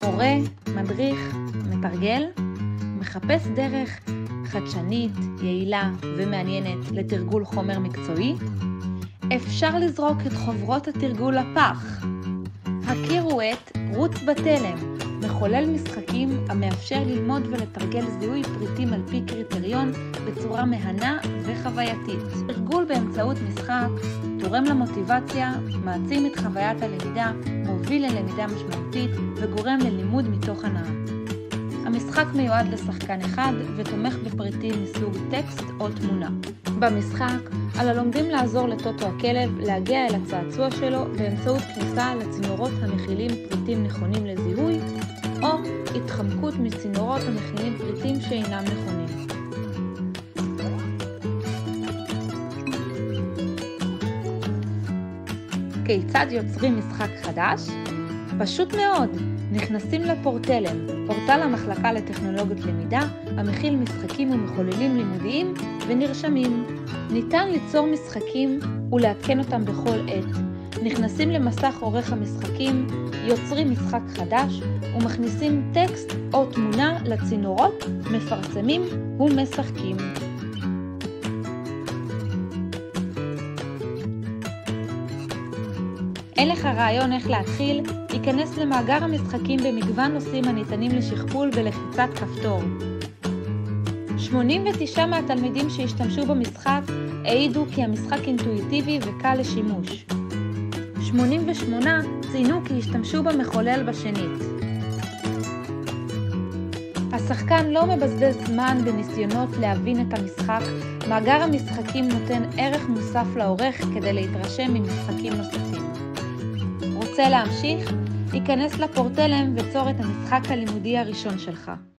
מורה, מדריך, מתרגל, מחפש דרך חדשנית, יעילה ומעניינת לתרגול חומר מקצועי, אפשר לזרוק את חוברות התרגול לפח. הכירו את רוץ בתלם, מחולל משחקים המאפשר ללמוד ולתרגל זיהוי פריטים על פי קריטריון בצורה מהנה וחווייתית. תרגול באמצעות משחק תורם למוטיבציה, מעצים את חוויית הלמידה, מוביל ללמידה משמעותית וגורם ללימוד מתוך הנאה. המשחק מיועד לשחקן אחד ותומך בפריטים מסוג טקסט או תמונה. במשחק, על הלומדים לעזור לטוטו הכלב להגיע אל הצעצוע שלו באמצעות כניסה לצינורות המכילים פריטים נכונים לזיהוי, או התחמקות מצינורות המכילים פריטים שאינם נכונים. כיצד יוצרים משחק חדש? פשוט מאוד. נכנסים לפורטלם, פורטל המחלקה לטכנולוגיות למידה, המכיל משחקים ומחוללים לימודיים ונרשמים. ניתן ליצור משחקים ולעדכן אותם בכל עת. נכנסים למסך עורך המשחקים, יוצרים משחק חדש ומכניסים טקסט או תמונה לצינורות, מפרסמים ומשחקים. אין לך רעיון איך להתחיל? ייכנס למאגר המשחקים במגוון נושאים הניתנים לשכפול בלחיצת כפתור. 89 מהתלמידים שהשתמשו במשחק העידו כי המשחק אינטואיטיבי וקל לשימוש. 88 ציינו כי השתמשו במחולל בשנית. השחקן לא מבזבז זמן בניסיונות להבין את המשחק, מאגר המשחקים נותן ערך מוסף לעורך כדי להתרשם ממשחקים נוספים. רוצה להמשיך? ייכנס לפורטלם וצור את המשחק הלימודי הראשון שלך.